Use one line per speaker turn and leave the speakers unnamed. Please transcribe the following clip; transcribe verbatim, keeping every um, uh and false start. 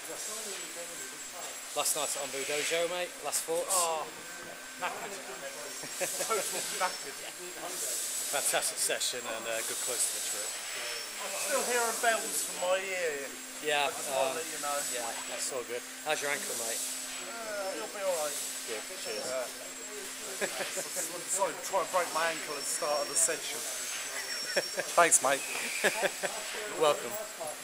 Last night at Hombu Dojo, mate. Last thoughts?
Oh, knackered. Total knackered.
Fantastic session and uh, good close to the trip.
I'm still hearing bells from my ear.
Yeah,
I just
um,
want to let you know.
Yeah, that's all good. How's your ankle, mate?
Uh, it'll be alright.
Good, cheers.
Yeah. Sorry, try and break my ankle at the start of the session. Thanks, mate.
Welcome.